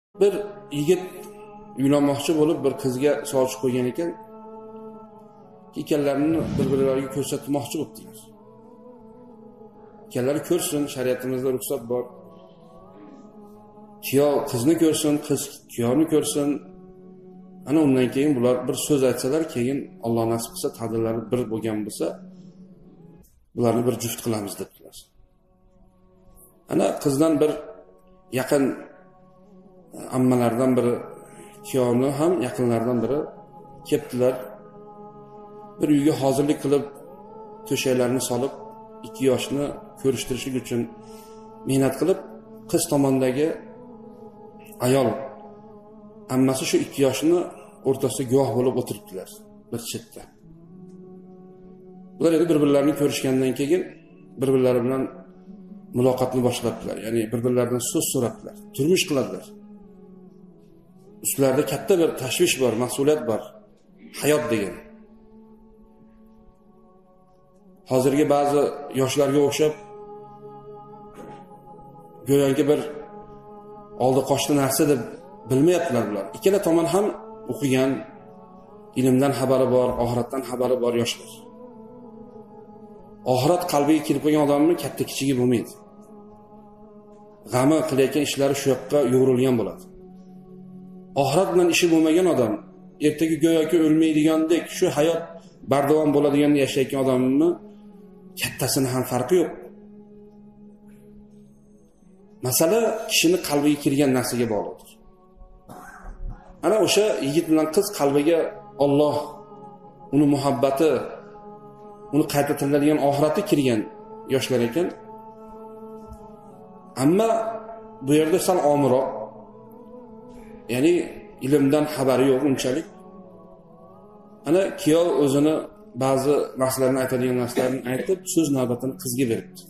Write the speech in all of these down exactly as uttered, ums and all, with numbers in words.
Bir yigit uylanmoqchi bo'lib bir qizga sochi qo'ygan ekan, ikkalalarini bir-birlariga ko'rsatmoqchi bo'libdilar. Ikkalari ko'rsin, shariatimizda ruxsat bor. Kuyov qizni ko'rsin, qiz kuyovni ko'rsin. Ana undan keyin bular bir so'z aytsalar, keyin Alloh nasib qilsa, taqdirlari bir bo'lgan bo'lsa, bularni bir juft qilamiz dedilar. Ana qizdan bir yaqin ammalardan biri, kuyovni ham yaqinlardan biri kelibdilar. Bir uyga hozirlik qilib, to'shaklarni solib, ikki yoshni ko'rishtirishlik uchun mehnat qilib, qiz tomondagi ayol ammasi shu ikki yoshni o'rtasida guvoh bo'lib o'tiribdilar bir chetda. Bular endi bir-birlarini ko'rishgandan keyin bir-birlari bilan muloqotni boshlabdilar. Ya'ni bir-birlaridan so'z so'rabdilar, turmush qiladilar. Ularida katta bir tashvish bor, mas'uliyat bor, hayot degan. Hozirgi ba'zi yoshlarga o'xshab go'yoki bir oldi qochdi narsa deb bilmayaptilar bular. Ikkala tomon ham o'qigan, ilmdan xabari bor, oxiratdan xabari bor yoshlar. Oxirat qalbiga kirib qolgan odamning katta kichigi bo'lmaydi. G'ami qilayotgan ishlari shu yoqqa yo'g'rilgan bo'ladi. Oxirat bilan ishi bo'lmagan odam, ertaga go'yoki o'lmaydigandek, shu hayot bardavom bo'ladiganini yashayotgan odamni kattasini ham farqi yo'q. Masala kishini qalbiga kirgan narsaga bog'liqdir. Ana o'sha yigit bilan qiz qalbiga Alloh, uni muhabbati, uni qayta tiriladigan oxirati kirgan yoshlar ekan. Ammo bu yerda sal omroq, ya'ni ilmdan xabari yo'q unchalik. Ana kuyov o'zini ba'zi narsalarni aytadigan narsalarni aytib, so'z navbatini qizga beribdi.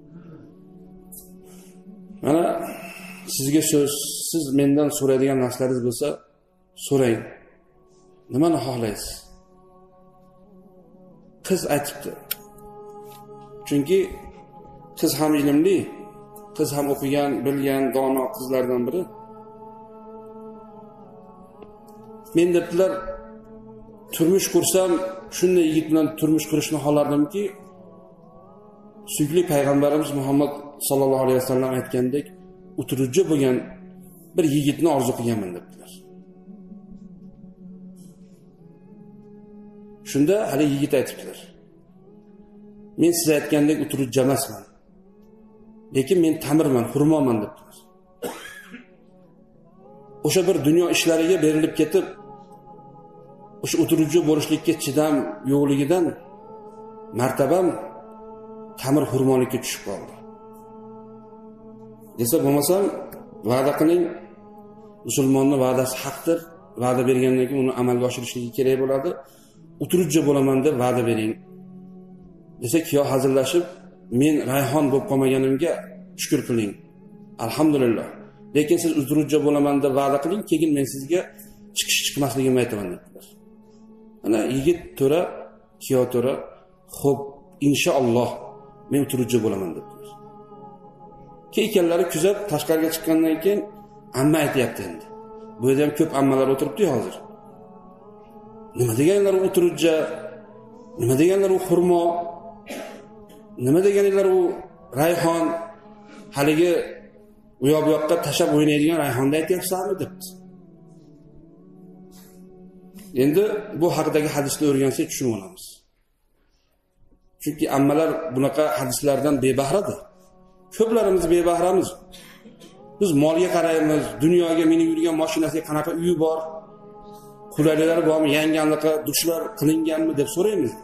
Mana sizga so'z, siz mendan so'raydigan narsalaringiz bo'lsa, so'rang. Nimani xohlaysiz? Qiz aytibdi. Chunki qiz ham ilmli, qiz ham o'qigan, bilgan, dono qizlardan biri. Men debdilar, turmush qursam, shunday yigit bilan turmush qurishni xohlardimki, suyukli payg'ambarimiz Muhammad sallallohu alayhi vasallam aytgandek, o'tiruvchi bo'lgan bir yigitni orzu qilganman debdilar. Shunda hali yigit aytibdilar. Men siz aytgandek o'tiruvchi emasman. Lekin men tamirman, xurmoman debdilar. O'sha bir dunyo ishlariga berilib ketib, o'sha o'tiruvchi bo'lishlikka chidam yo'qligidan martabam tamir xurmolikka tushib qoldi. Desa bo'lmasam, va'da qiling, musulmonning va'dasi haqdir. Va'da bergandan keyin uni amalga oshirishligi kerak bo'ladi. O'tiruvchi bo'laman deb va'da bering. Desa kuyov hazillashib, men rayhon bo'lib qolmaganimga shukr qiling. Alhamdulillah. Lekin siz o'tiruvchi bo'laman deb va'da qiling, keyin men sizga chiqish chiqmasligimni aytaman dedilar. Ana yigit to'ra, kuyov to'ra, xo'p, inshaalloh men o'tiruvchi bo'laman dedilar. Keyinlari kuzab tashqariga chiqqandan keyin amma aytayapti endi. Bu yerda ham ko'p ammalar o'tiribdi hozir. Nima deganlar u o'tiruvchi? Nima deganlar u xurmo? Nima deganlar u rayhon? Haligi u yoq bu yoqqa tashab o'ynaydigan rayhonni aytyapsizmi debdi. Endi bu haqidagi hadisni o'rgansak tushunib olamiz. Chunki ammalar bunaqa hadislardan bebahradir. Ko'plarimiz bebahramiz. Biz molga qaraymiz, dunyoga minib yurgan mashinasiga qanaqa uyi bor, qulaylari bormi, yangianliqa dushlar qilinganmi deb so'raymiz.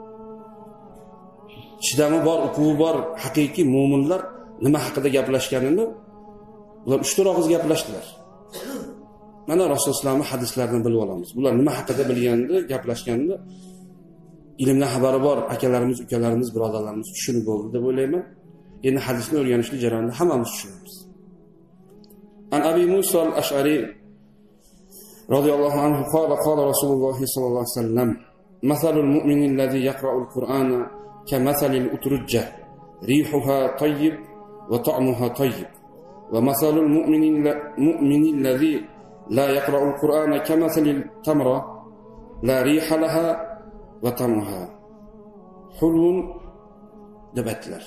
Chidami bor, uquvi bor haqiqiy mu'minlar nima haqida gaplashganini ular uch to'rt og'iz gaplashdilar. Mana Rasulullohning hadislaridan bilib olamiz. Bular nima haqida bilganda, gaplashganda ilmdan xabari bor akalarimiz, ukalarimiz, birodarlarimiz tushunib bo'ldi deb o'ylayman. Endi hadisni o'rganishlik jarayonida hammamiz tushunamiz. An Abi Musa al-Ash'ari radhiyallohu anhu qala qala Rasululloh sallallohu alayhi vasallam: "Masalul mu'min allazi yaqra'ul Qur'ana kamasalil utrujja, rihuha tayyib va ta'muha tayyib." va masalul mu'minil ladzi la yaqra'ul Qur'ana kamasalil tamra la riha laha va tamuha hulun deb aytdilar.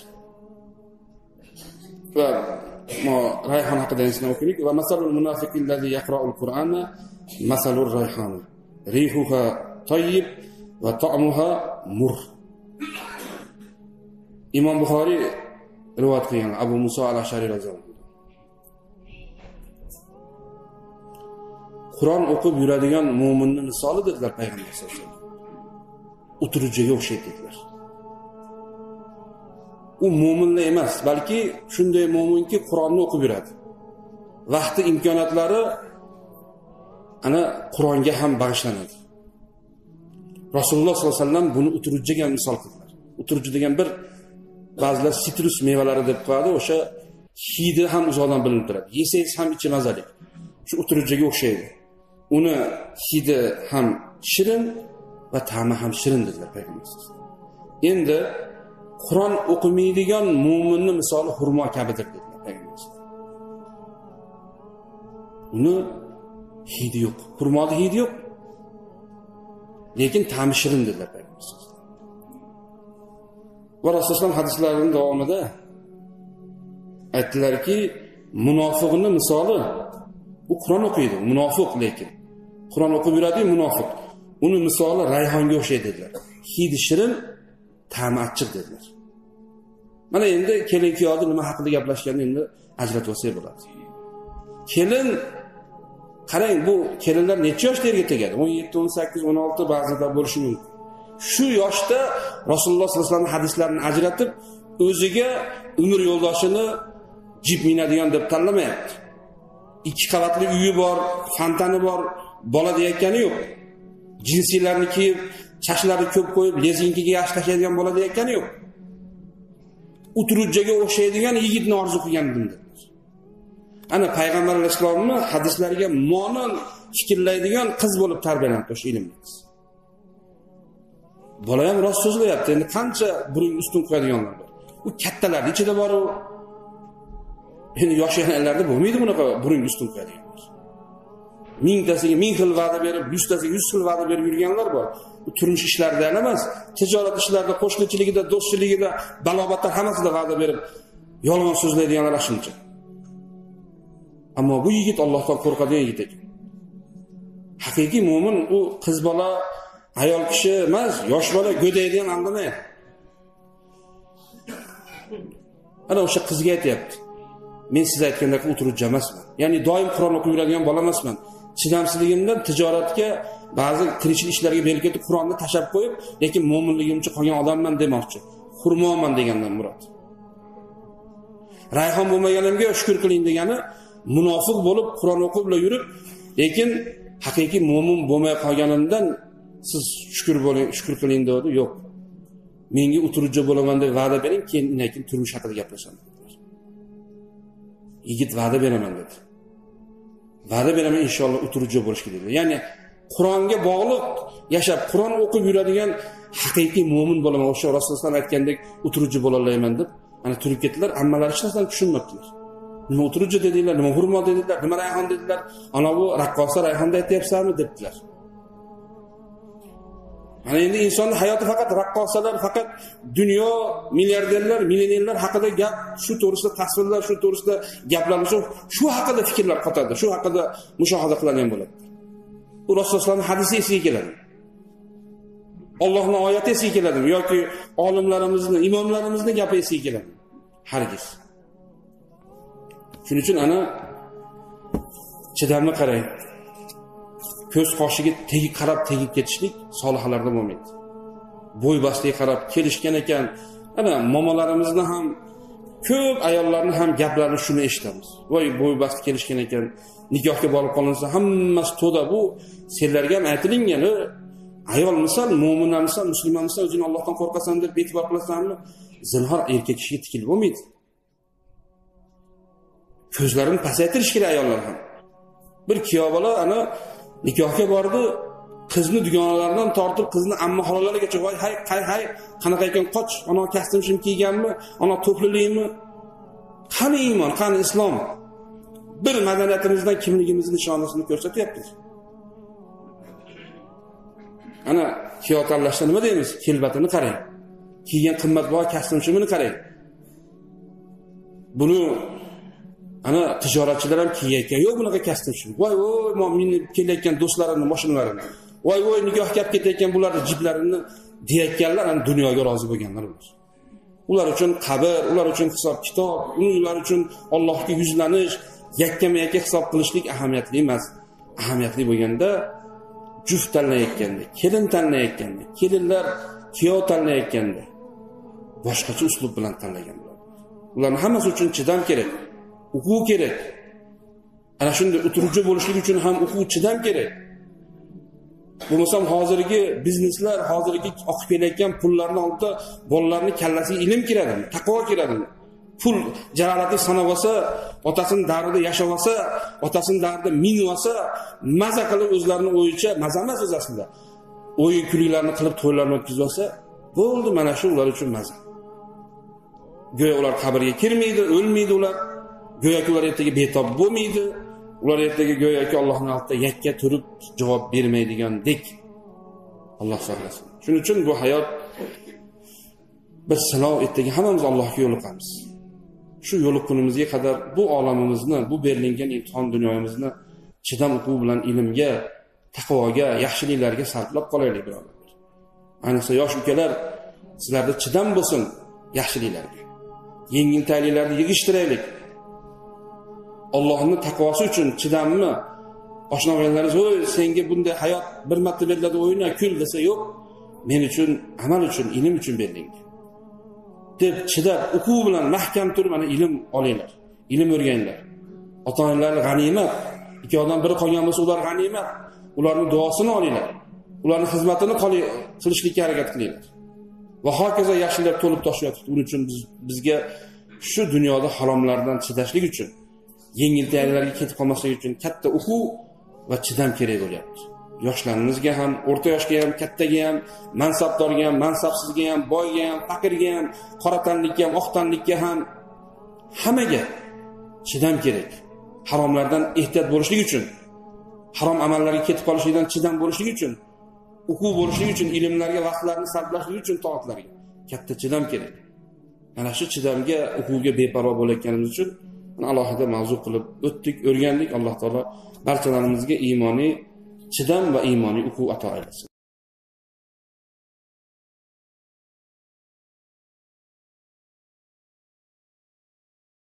Va mo rayhon haqida esni o'qiylik. Va masalul munafiqil ladzi yaqra'ul Qur'ana masalur rayhon rihuha tayyib va ta'muha mur. Imom Buxoriy rivoyat qilgan Abu Muso al-Ash'ari roziyallohu anhu. Qur'on o'qib yuradigan mu'minning misoli dedilar payg'ambar sollallohu alayhi vasallam. O'tiruvchiga o'xshaydi dedilar. U mu'minlar emas, balki shunday mu'minki Qur'onni o'qib yuradi. Vaqti imkoniyatlari ana Qur'onga ham bag'ishlanadi. Rasululloh sollallohu alayhi vasallam buni o'tiruvchiga misol qildilar. O'tiruvchi degan bir ba'zilar sitrus mevalari deb qo'yadi, o'sha hidi ham uzoqdan bilinib turadi. Yesangiz ham ichi mazali. Shu o'tiruvchiga o'xshaydi. Uni hidi ham shirin va ta'mi ham shirin dedilar payg'ambar. Endi Qur'on o'qimaydigan mu'minning misoli xurmo kabidir dedilar payg'ambar. Uni hidi yo'q, xurmoning hidi yo'q. Lekin ta'mi shirin dedilar payg'ambar. Va Rasululloh hadislarining davomida aytdilarki, munofiqning misoli u Qur'on o'qiydi, munofiq lekin Qur'on o'qib yuradi, munofiq. Uni misoli rayhonga o'xshaydi dedilar. Hidi shirin, ta'mi achchiq dedilar. Mana endi kelin kuyovni nima haqida gaplashganini endi ajratib olsak bo'ladi. Kelin qarang, bu kelinlar necha yoshda erga tegadi? o'n yetti, o'n sakkiz, o'n olti ba'zida bo'lishi mumkin. Shu yoshda Rasululloh sollallohu alayhi vasallam hadislarini ajratib, o'ziga umr yo'ldoshini jip minadigan deb tanlamayapti. Ikki qavatli uyi bor, fontani bor, bola deyotgani yo'q. Jinsilarni kiyib, chashlari ko'p qo'yib, lezinkiga yaxshi tashlaydigan bola deyotgani yo'q. O'tiruvchiga o'xshaydigan yigitni orzu qilgan dedilar. Ana payg'ambar alayhisolamning hadislariga mo'min fikrlaydigan qiz bo'lib tarbiyalandi o'sha ilmli qiz. Bola ham rost so'zlayapti. Endi qancha burun ustun qo'yadiganlar bor. U kattalar ichida bor u. Endi yosh yanalarda bo'lmaydi bunaqa burun ustun qo'yadiganlar. Mingtasiga ming xil va'da berib, yuztasiga yuz xil va'da berib yurganlar bor. Bu turmush ishlarida emas, tijorat ishlarida, qo'shnichiligida, do'stchiligida, balobatlar hammasida va'da berib, yolg'on so'zlaydiganlar shuncha. Ammo bu yigit Allohdan qo'rqadigan yigit ekan. Haqiqiy mu'min u qiz bola, ayol kishi emas, yosh bola go'daydigan andamaydi. Ana o'sha qizga aytayapti. Men siz aytgandek o'tiruvchi emasman. Ya'ni doim Qur'on o'qib yuradigan bola emasman. Chidamsizligimdan tijoratga, ba'zi tirikchilik ishlarga belgi ketib Qur'onni tashab qo'yib, lekin mo'minligimcha qolgan odamman demoqchi. Xurmoman degandan murod. Rayhon bo'lmaganimga shukr qiling degani, munofiq bo'lib Qur'on o'qib yurib, lekin haqiqiy mo'min bo'lmay qolganimdan siz shukr bo'ling, shukr qiling dedi. Yo'q. Menga o'tiruvchi bo'laman deb va'da bering, keyin lekin turmush haqida gaplashamiz. Yigit va'da beraman dedi. Va'da beraman inshaalloh o'tiruvchi bo'lishga dedi. Ya'ni Qur'onga bog'liq yashab, Qur'on o'qib yuradigan haqiqiy mu'min bo'laman. O'sha Rasululloh aytgandek o'tiruvchi bo'la olmayman deb, ana turib ketdilar, ammalari hech narsani tushunmabdilar. Nima o'tiruvchi dedilar, nima hurmo dedilar, nima rayhon dedilar. Ana bu raqqosa rayhonda aytyapsanmi dedilar. Mana endi insonning hayoti faqat raqqosalar, faqat dunyo, milliarderlar, millionerlar haqida gap, shu to'g'risida tasvirlar, shu to'g'risida gaplarni, shu haqida fikrlar qotadi, shu haqida mushohada qiladigan bo'ladi. Bu Rasulullohning hadisi esiga keladi. Allohning oyati esiga keladi yoki olimlarimizning, imomlarimizning gapi esiga keladi. Hargiz. Shuning uchun ana chidamni qarang. Ko'z qoshiga tegib qarab tegib ketishlik solihalarda bo'lmaydi. Bo'y bastiga qarab kelishgan ekan, ana momolarimizni ham ko'p ayollarning ham gaplarini shuni eshitamiz. Voy bo'y basti kelishgan ekan, nikohga borib qolinsa hammasi to'da. Bu senlarga ham aytilingan, ayolmisan, mo'minamisan, musulmonmisan, o'zing Allohdan qo'rqasan deb e'tibor qilasanmi? Zinhor erkak kishiga tikilib bo'lmaydi. Ko'zlarini pasaytirish kerak ayollar ham. Bir kuyov bola ana nikohga bordi, qizni dugonalaridan tortib qizni amma xolalarigacha voy hay hay hay qanaqa ekan qoch, ana kostyum shim kiyganmi, ana to'plilikmi? Qani iymon, qani islom? bir madaniyatimizdan kimligimizning nishonasini ko'rsatyapmiz. Ana kiyov tanlashda nima deymiz? Kelbatini qarang. Kiygan qimmatbaho kostyumini qarang. Buni ana tijoratchilar ham kiyayotgan. Yo'q bunaqa kostyum. Voy voy, meni kelayotgan do'stlarimning mashinalarini. Voy voy, nikohga olib ketayotgan bularning jiplarini deyotganlar ana dunyoga rozi bo'lganlar ular. Ular uchun qabr, ular uchun hisob kitob, ular uchun Allohga yuzlanish, yakkama-yakka hisob qilishlik ahamiyatli emas. Ahamiyatli bo'lganda juft tanlayotganda, kelin tanlayotganda, kelinlar kuyov tanlayotganda boshqacha uslub bilan tanlagan bo'ladi. Ularning hammasi uchun chidam kerak, o'quv kerak. Ana shunday o'tiruvchi bo'lishlik uchun ham o'quv, chidam kerak. Bo'lmasam hozirgi bizneslar, hozirgi oqib kelayotgan pullarni oldida bolalarning kallasiga ilm kiradi, taqvo kiradi. Pul jarohatli sanab olsa, otasining davrida yashab olsa, otasining davrida minib olsa, maza qilib o'zlarini o'yicha, maza emas o'z aslida. O'yin kullarni qilib to'ylarni o'tkazib olsa, bo'ldi, mana shu ular uchun maza. Go'yo ular qabrga kirmaydi, o'lmaydi ular. Go'yoki ular ertaga betob bo'lmaydi. Ular ertaga go'yoki Allohning oldida yakka turib javob bermaydigandek. Alloh saqlasin. Shuning uchun bu hayot bir sinov, ertaga hammamiz Allohga yo'liqamiz. Shu yo'liqunimizga qadar bu olamimizni, bu berilgan imtihon dunyomizni chidam o'quv bilan ilmga, taqvoga, yaxshiliklarga sarflab qolaylik birodarlar. Ayniqsa yosh ukalar, sizlarda chidam bo'lsin yaxshiliklarga. Yengiltakliklarni yig'ishtiraylik. Allohning taqvosi uchun chidamni oshnoganlaringiz, "Voy, senga bunday hayot bir marta beriladi, o'yna, kul" desa, yo'q. Men uchun, amal uchun, ilm uchun berilgan. deb chidab, o'quv bilan mahkam turib mana ilm olinglar. Ilm o'rganinglar. Ota-onalar g'animat. Ikki odam biri qolgan bo'lsa, ular g'animat. Ularning duosini olinglar. Ularning xizmatini qilishlikka harakat qilinglar. Va hokazo yaxshilar to'lib toshyapti. Buning uchun biz bizga shu dunyoda haromlardan chidashlik uchun, yengiltaklarga ketib qolmaslik uchun katta o'quv va chidam kerak bo'lyapti. Yoshlarimizga ham, o'rta yoshga ham, kattaga ham, mansabdorga ham, mansabsizga ham, boyga ham, faqirga ham, qora tanlikka ham, oq tanlikka ham hammaga chidam kerak. Haromlardan ehtiyot bo'lishlik uchun, harom amallarga ketib qolishlikdan chidam bo'lishlik uchun, o'quv bo'lishlik uchun, ilmlarga vaqtlarni sarflashlik uchun, toatlarga katta chidam kerak. Mana shu chidamga, o'quvga beparvo bo'layotganimiz uchun alohida mavzu qilib o'tdik, o'rgandik. Alloh taolo barchalarimizga iymoniy chidam va iymoniy o'quv ato etsin.